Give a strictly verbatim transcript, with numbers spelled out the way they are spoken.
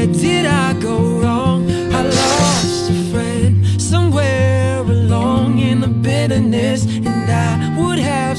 where did I go wrong? I lost a friend somewhere along in the bitterness, and I would have